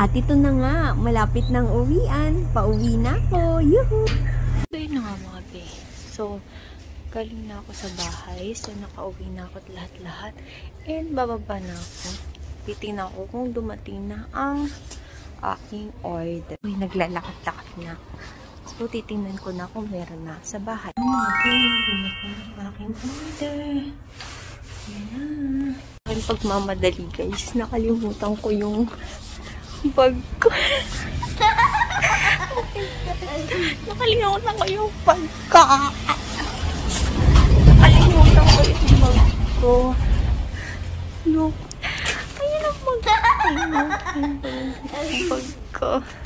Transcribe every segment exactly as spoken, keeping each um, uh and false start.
At ito na nga, malapit ng uwian. Pauwi na ako. Yuhu! So, yun na nga mga be. So, galing na ako sa bahay. So, nakauwi na ako lahat-lahat. And, bababa na ako. Titingnan ko kung dumating na ang aking order. Uy, naglalakad-lakad na. So, titingnan ko na kung meron na sa bahay. Okay, dumating ang aking order. Yan na. Aking pagmamadali, guys. Nakalimutan ko yung bag ko. Nakalimutan ko yung bag ko. Nakalimutan ko yung bag ko. Look. Ayun ang bag ko. Ayun ang bag ko.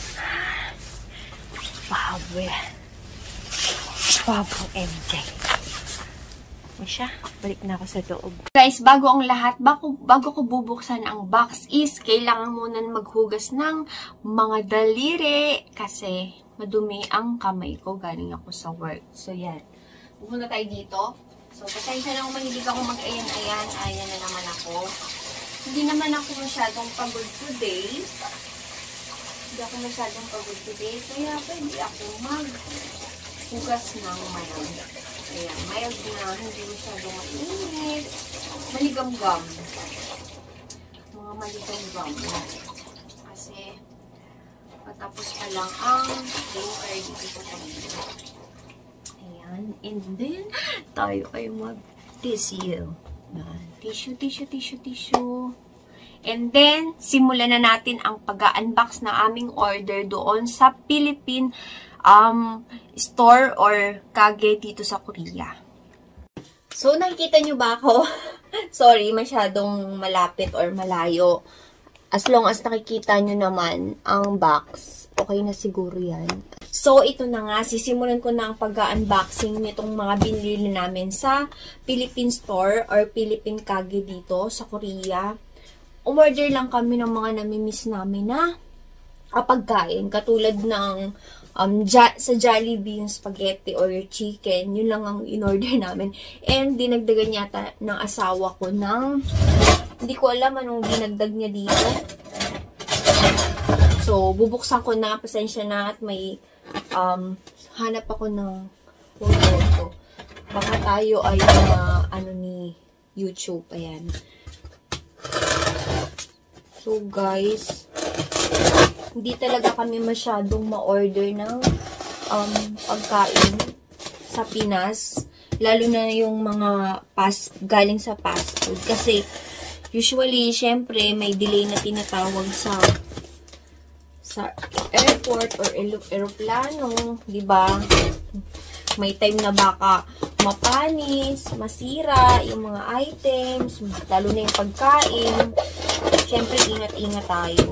Baboy. Babong M J. O siya, balik na ako sa loob. Guys, bago ang lahat, bago, bago ko bubuksan ang box is, kailangan muna maghugas ng mga daliri kasi madumi ang kamay ko galing ako sa work. So, yan. Pupunta tayo dito. So, pasensya na kung mahilig ako mag-ayan-ayan. Ayan na naman ako. Hindi naman ako masyadong pagod today. Hindi ako masyadong pagod today. Kaya pwede ako maghugas ng malam. Ayan, mild na, hindi masyadong mainit. Maligam-gam. Mga maligam-gam. Kasi, patapos pa lang ang paper dito sa tabi. Ayan, and then, tayo ay mag-tissue. Tissue, tissue, tissue, tissue. And then, simulan na natin ang pag-unbox na aming order doon sa Philippine um, store or kage dito sa Korea. So, nakikita nyo ba ako? Sorry, masyadong malapit or malayo. As long as nakikita nyo naman ang box, okay na siguro yan. So, ito na nga, sisimulan ko na ang pag-unboxing nitong mga binili namin sa Philippine store or Philippine kage dito sa Korea. Umorder lang kami ng mga namimiss namin na uh, pagkain. Katulad ng um, ja sa Jollibee yung spaghetti or chicken. Yun lang ang in-order namin. And dinagdagan yata ng asawa ko ng, hindi ko alam anong dinagdag niya dito. So, bubuksan ko na. Pasensya na at may um, hanap ako ng photo. Baka tayo ay uh, ano ni YouTube. Ayan. So, guys, hindi talaga kami masyadong ma-order ng um, pagkain sa Pinas. Lalo na yung mga pas, galing sa fast food. Kasi, usually, syempre, may delay na tinatawag sa sa airport or aeroplano. Diba? May time na baka mapanis, masira, yung mga items, lalo na yung pagkain. Siyempre, ingat-ingat tayo.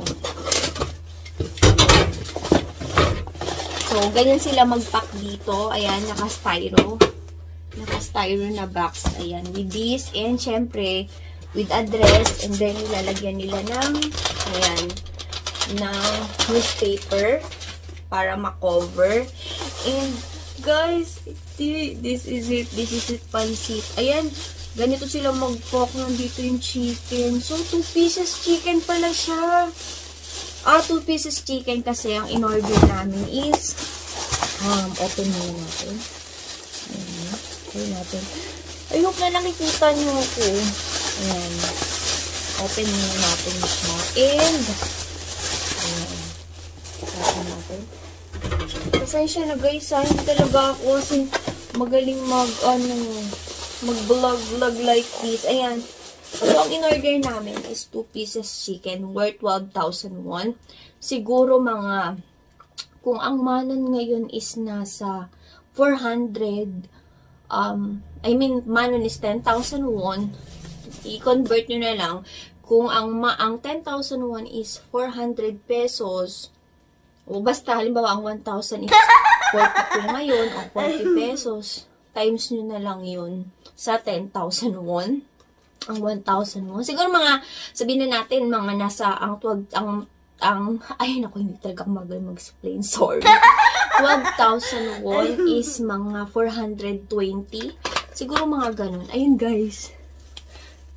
So, ganyan sila mag-pack dito. Ayan, naka-styro. Naka-styro na box. Ayan, with this. And, siyempre, with address. And then, lalagyan nila ng, ayan, ng newspaper para ma-cover. And, guys, this is it. This is it, pansit. Ayan, ganito sila mag-poke. Nandito yung chicken. So, two pieces chicken pala siya. Ah, two pieces chicken kasi ang in-order namin is um, open muna natin. Ayan. Open natin. I hope na nakikita nyo ako. Ayan. Open muna natin siya. And, ayan. Open natin. Pasensya na guys, ha? Hindi talaga ako kasi magaling mag, ano, mag-vlog-vlog like this. Ayan. So, ang in-order namin is two pieces chicken worth twelve thousand won. Siguro mga, kung ang manon ngayon is nasa four hundred, um, I mean, manon is ten thousand won. I-convert nyo na lang. Kung ang, ma ang ten thousand won is four hundred pesos, o basta, halimbawa, ang one thousand is forty-two ngayon, o forty pesos, times nyo na lang yun sa ten thousand won. Ang one thousand won. Siguro mga, sabihin na natin, mga nasa, ang twelve, ang, ang, ay, naku, hindi talaga magaling mag-explain, sorry. twelve thousand won is mga four hundred twenty. Siguro mga ganun. Ayun, guys.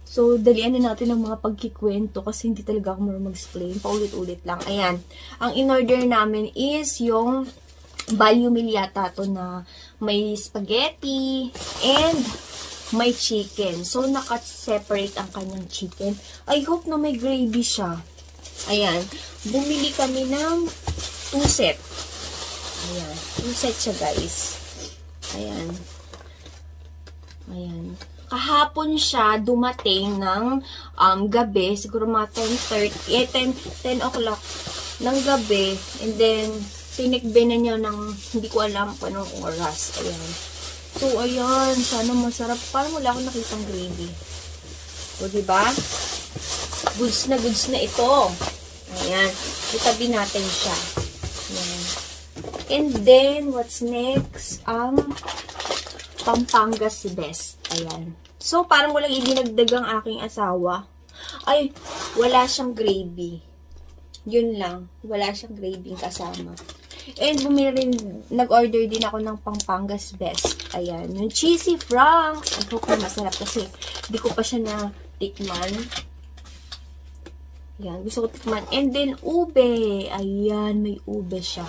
So, dalian na natin ang mga pagkikwento kasi hindi talaga ako marunong mag-explain. Paulit-ulit lang. Ayan. Ang in-order namin is yung value meal yata to na may spaghetti and may chicken. So, naka-separate ang kanyang chicken. I hope na may gravy siya. Ayan. Bumili kami ng two set. Ayan. two set siya, guys. Ayan. Ayan. Kahapon siya dumating ng um, gabi, siguro mga ten thirty, eh, ten o'clock ng gabi, and then tinikbe na niya ng hindi ko alam kung anong oras. Ayan. So, ayan, sana masarap. Parang wala akong nakitang gravy. O, diba? Goods na goods na ito. Ayan. Itabi natin siya. Ayan. And then, what's next? Ang Pampangas Best. Ayan. So, parang walang idinagdag ang aking asawa. Ay, wala siyang gravy. Yun lang. Wala siyang gravy kasama. And, bumili rin, nag-order din ako ng Pampangas Best. Ayan. Yung cheesy franks. I hope na masarap kasi hindi ko pa siya na-tikman. Ayan. Gusto ko tikman. And then, ube. Ayan. May ube siya.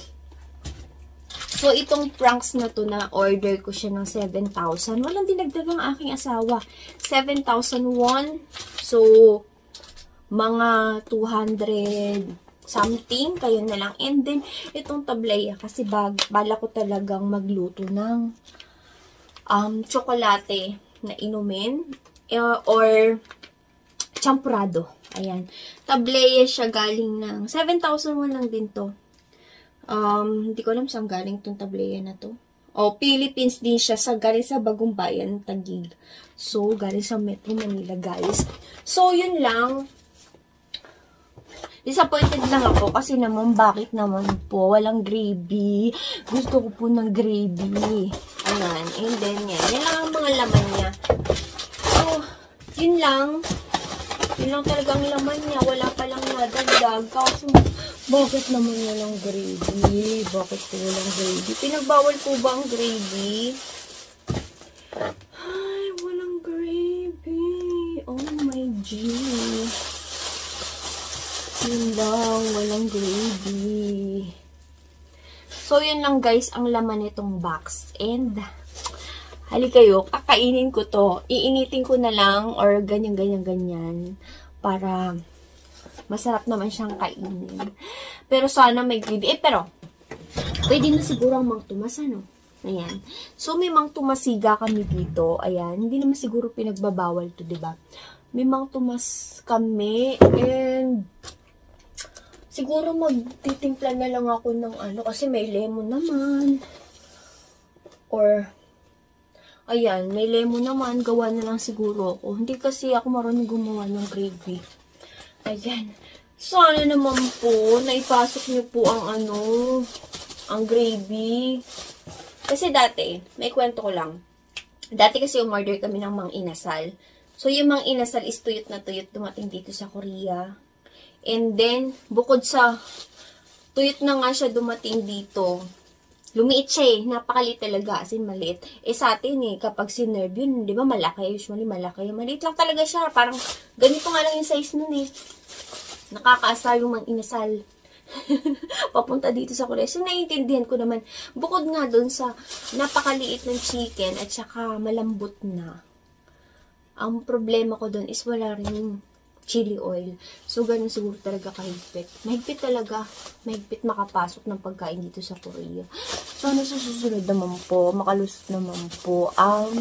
So, itong franks na to na order ko siya ng seven thousand. Walang dinagdag ang aking asawa. seven thousand won. So, mga two hundred something. Kayo na lang. And then, itong tablaya. Kasi bag, bala ko talagang magluto ng um, tsokolate na inumin. Uh, or champurado. Ayan. Tablaya siya galing ng seven thousand won lang din to. Um, hindi ko alam saan galing itong tablaya na to. O, Philippines din siya. Sa, galing sa Bagong Bayan, Taguig. So, galing sa Metro Manila, guys. So, yun lang. Disappointed lang ako kasi naman, bakit naman po? Walang gravy. Gusto ko po ng gravy. Ayan. And then, yan. Yan lang ang mga laman niya. So, yun lang. Yun lang talagang laman niya. Wala palang nadagdag. Kasi, bakit naman walang gravy? Bakit po walang gravy? Pinagbawal po ba ang gravy? Ay, walang gravy. Oh my G. Yun lang, walang gravy. So, yun lang guys, ang laman nitong box. And, hali kayo, kakainin ko to. Iinitin ko na lang or ganyan-ganyan-ganyan para masarap naman siyang kainin. Pero sana may gravy. Eh, pero, pwede na siguro ang Mang Tomas, ano? Ayan. So, may Mang Tomasiga kami dito. Ayan. Hindi naman siguro pinagbabawal to, diba? May Mang Tomas kami. And, siguro magtitimpla na lang ako ng ano. Kasi may lemon naman. Or, ayan. May lemon naman. Gawa na lang siguro ako. Hindi kasi ako marunong gumawa ng gravy. Ayan. Sana naman po, naipasok niyo po ang ano, ang gravy. Kasi dati, may kwento ko lang. Dati kasi umorder kami ng Mang Inasal. So, yung Mang Inasal is tuyot na tuyot dumating dito sa Korea. And then, bukod sa tuyot na nga siya dumating dito, lumiit siya eh. Napakaliit talaga. As in, maliit. Eh, sa atin eh, kapag sinerve yun, di ba malaki? Usually, malaki. Maliit lang talaga siya. Parang, ganito nga lang yung size nun eh. Nakakaasar yung Mang Inasal. Papunta dito sa Korea. So, naiintindihan ko naman. Bukod nga dun sa napakaliit ng chicken at saka malambot na. Ang problema ko dun is wala rin chili oil. So, ganun siguro talaga kahigpit. Mahigpit talaga. Mahigpit makapasok ng pagkain dito sa Korea. So, ano sa susunod naman po, makalusot naman po ang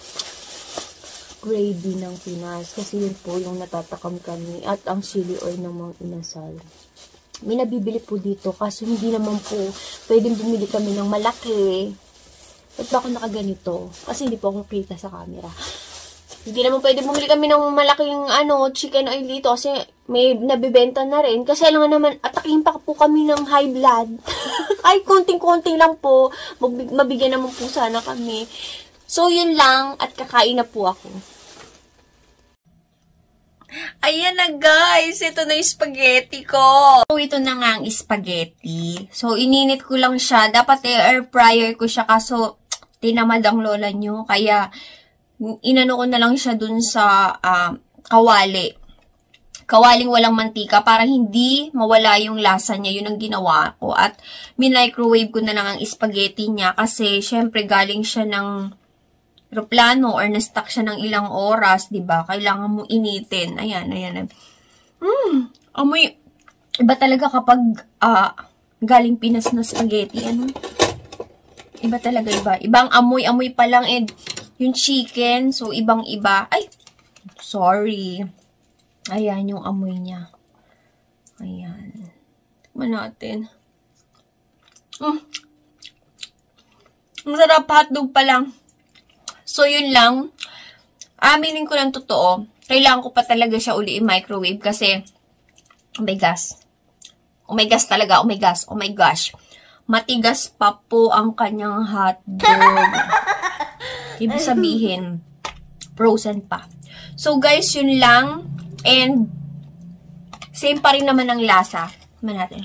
gravy ng Pinas. Kasi yun po yung natatakam kami. At ang chili oil ng Mang Inasal. May nabibili po dito. Kasi hindi naman po pwedeng bumili kami ng malaki. Ba't ba ako nakaganito? Kasi hindi po ako kita sa camera. Hindi naman pwede bumili kami ng malaking ano, chicken oil dito. Kasi may nabibenta na rin. Kasi alam nga naman, atakin pa po kami ng high blood. Ay, konting-konting lang po. Mabigyan naman po sana kami. So, yun lang. At kakain na po ako. Ayan na guys, ito na yung spaghetti ko. So, ito na nga ang spaghetti. So, ininit ko lang siya. Dapat air fryer ko siya kaso tinamad ang lola nyo. Kaya, inano ko na lang siya dun sa uh, kawali. Kawaling walang mantika para hindi mawala yung lasa niya. Yun ang ginawa ko. At min-microwave ko na lang ang spaghetti niya kasi syempre galing siya ng aeroplano or na-stuck siya ng ilang oras, diba? Kailangan mo initin. Ayan, ayan. Hmm, amoy. Iba talaga kapag uh, galing Pinas na spaghetti. Ano? Iba talaga, iba. Ibang amoy-amoy pa lang and yung chicken, so ibang-iba. Ay, sorry. Ayan yung amoy niya. Ayan. Tikman natin. Mm. Ang sarap, hotdog pa lang. So, yun lang. Aminin ko ng totoo. Kailangan ko pa talaga siya uli i-microwave kasi, oh my gosh. Oh my gosh talaga. Oh my gosh. Oh my gosh. Matigas pa po ang kanyang hotdog. Ibig sabihin, frozen pa. So, guys, yun lang. And, same pa rin naman ang lasa. Tignan natin.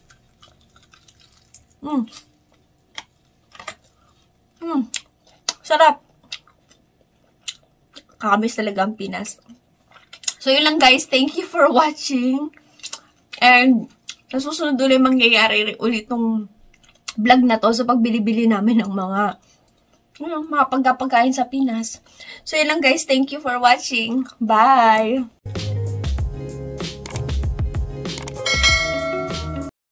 Mm. Mm. Sarap. Kakamiss talaga ang Pinas. So, yun lang guys. Thank you for watching. And, sa susunod ulit mangyayari ulit itong vlog na to sa pagbili-bili namin ng mga Hmm, mga pagkapagkain sa Pinas. So, yun lang guys. Thank you for watching. Bye!